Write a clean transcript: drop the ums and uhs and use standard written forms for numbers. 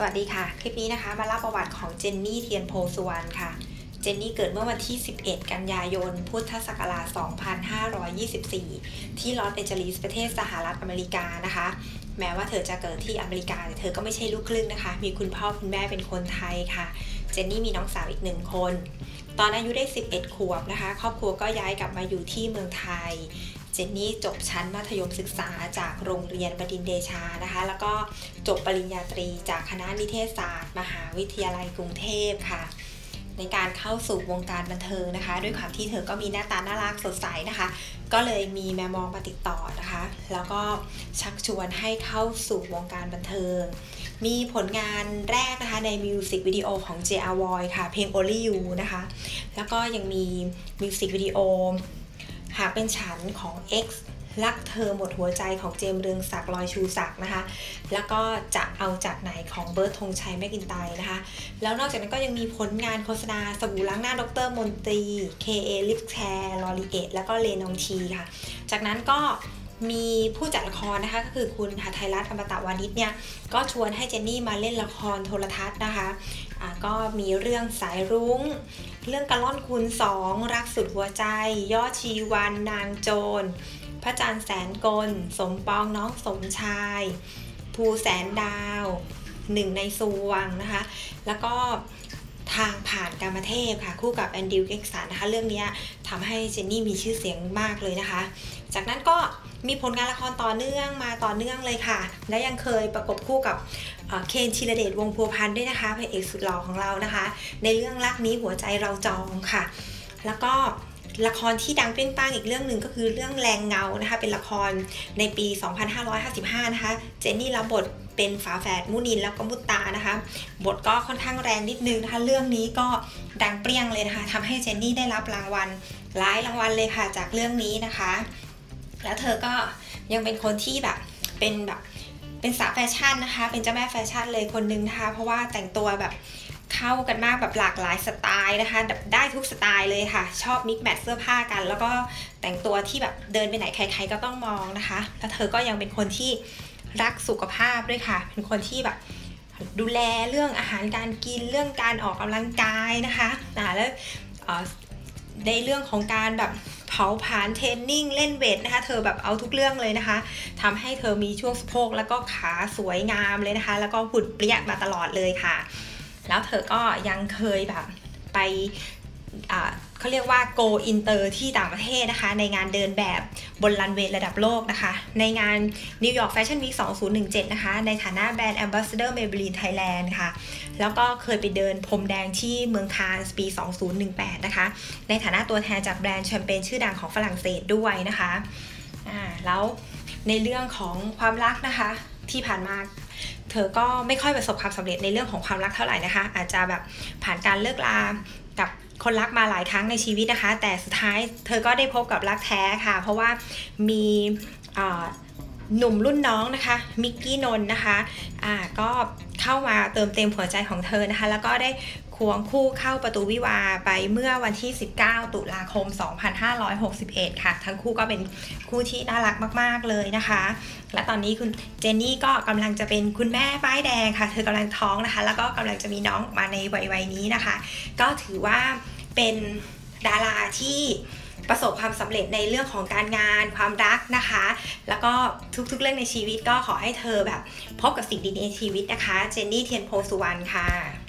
สวัสดีค่ะคลิปนี้นะคะมาเล่าประวัติของเจนนี่เทียนโพสุวรรณค่ะเจนนี่เกิดเมื่อวันที่11กันยายนพุทธศักราช2524ที่ลอสแอนเจลิสประเทศสหรัฐอเมริกานะคะแม้ว่าเธอจะเกิดที่อเมริกาแต่เธอก็ไม่ใช่ลูกครึ่งนะคะมีคุณพ่อคุณแม่เป็นคนไทยค่ะเจนนี่มีน้องสาวอีก1คนตอนอายุได้11ขวบนะคะครอบครัวก็ย้ายกลับมาอยู่ที่เมืองไทยเจนนี่จบชั้นมัธยมศึกษาจากโรงเรียนบดินทร์เดชานะคะแล้วก็จบปริญญาตรีจากคณะนิเทศศาสตร์มหาวิทยาลัยกรุงเทพค่ะในการเข้าสู่วงการบันเทิงนะคะด้วยความที่เธอก็มีหน้าตาน่ารักสดใสนะคะก็เลยมีแม่มองมาติดต่อนะคะแล้วก็ชักชวนให้เข้าสู่วงการบันเทิงมีผลงานแรกนะคะในมิวสิกวิดีโอของ J.R. Voy ค่ะเพลง Only You นะคะแล้วก็ยังมีมิวสิกวิดีโอหากเป็นฉันของ X รักเธอหมดหัวใจของเจมส์เรืองศักดิ์ลอยชูศักดิ์นะคะแล้วก็จะเอาจากไหนของเบิร์ตธงชัยแมคอินไตร์นะคะแล้วนอกจากนั้นก็ยังมีผลงานโฆษณาสบู่ล้างหน้าดร.มนตรี KA ลิปแคร์ลอรีเอทแล้วก็เลนองทีค่ะจากนั้นก็มีผู้จัดละครนะคะก็คือคุณหทัยรัตน์อมตะวานิชเนี่ยก็ชวนให้เจนนี่มาเล่นละครโทรทัศน์นะคะก็มีเรื่องสายรุ้งเรื่องกะล่อนคูณ2รักสุดหัวใจยอดชีวันนางโจรพระจันทร์แสนกลสมปองน้องสมชายภูแสนดาวหนึ่งในสวงนะคะแล้วก็ทางผ่านกามเทพค่ะคู่กับแอนดริว เก็กสันนะคะเรื่องนี้ทำให้เจนนี่มีชื่อเสียงมากเลยนะคะจากนั้นก็มีผลงานละครต่อเนื่องมาต่อเนื่องเลยค่ะและยังเคยประกบคู่กับเคนธีรเดชวงศ์พัวพันธ์ด้วยนะคะพระเอกสุดหล่อของเรานะคะในเรื่องรักนี้หัวใจเราจองค่ะแล้วก็ละครที่ดังเปรี้ยงป้างอีกเรื่องหนึ่งก็คือเรื่องแรงเงานะคะเป็นละครในปี 2555 นะคะเจนนี่รับบทเป็นฝาแฝดมุนินแล้วก็มุตตานะคะบทก็ค่อนข้างแรงนิดนึงนะคะเรื่องนี้ก็ดังเปรี้ยงเลยนะคะทำให้เจนนี่ได้รับรางวัลหลายรางวัลเลยค่ะจากเรื่องนี้นะคะแล้วเธอก็ยังเป็นคนที่แบบเป็นสาวแฟชั่นนะคะเป็นเจ้าแม่แฟชั่นเลยคนนึงนะคะเพราะว่าแต่งตัวแบบเข้ากันมากแบบหลากหลายสไตล์นะคะได้ทุกสไตล์เลยค่ะชอบมิกแมทเสื้อผ้ากันแล้วก็แต่งตัวที่แบบเดินไปไหนใครๆก็ต้องมองนะคะแล้วเธอก็ยังเป็นคนที่รักสุขภาพด้วยค่ะเป็นคนที่แบบดูแลเรื่องอาหารการกินเรื่องการออกกำลังกายนะคะแล้วในเรื่องของการแบบเผาผลาญเทรนนิ่งเล่นเวทนะคะเธอแบบเอาทุกเรื่องเลยนะคะทำให้เธอมีช่วงสะโพกแล้วก็ขาสวยงามเลยนะคะแล้วก็หุ่นเปรี้ยมาตลอดเลยค่ะแล้วเธอก็ยังเคยแบบไปเขาเรียกว่า go inter ที่ต่างประเทศนะคะในงานเดินแบบบนรันเวย์ระดับโลกนะคะในงาน New York Fashion Week 2017นะคะในฐานะแบรนด์ Ambassador Maybelline Thailand ค่ะแล้วก็เคยไปเดินพรมแดงที่เมืองคานส์ปี 2018นะคะในฐานะตัวแทนจากแบรนด์แชมเปญชื่อดังของฝรั่งเศสด้วยนะคะแล้วในเรื่องของความรักนะคะที่ผ่านมาเธอก็ไม่ค่อยประสบความสำเร็จในเรื่องของความรักเท่าไหร่นะคะอาจจะแบบผ่านการเลิกลากับคนรักมาหลายครั้งในชีวิตนะคะแต่สุดท้ายเธอก็ได้พบกับรักแท้ค่ะเพราะว่ามีหนุ่มรุ่นน้องนะคะมิกกี้นนท์นะคะก็เข้ามาเติมเต็มหัวใจของเธอนะคะแล้วก็ได้ควงคู่เข้าประตูวิวาห์ไปเมื่อวันที่19ตุลาคม2561ค่ะทั้งคู่ก็เป็นคู่ที่น่ารักมากๆเลยนะคะและตอนนี้คุณเจนนี่ก็กำลังจะเป็นคุณแม่ป้ายแดงค่ะเธอกำลังท้องนะคะแล้วก็กำลังจะมีน้องมาในวัยนี้นะคะก็ถือว่าเป็นดาราที่ประสบความสำเร็จในเรื่องของการงานความรักนะคะแล้วก็ทุกๆเรื่องในชีวิตก็ขอให้เธอแบบพบกับสิ่งดีๆในชีวิตนะคะเจนนี่เทียนโพสุวรรณค่ะ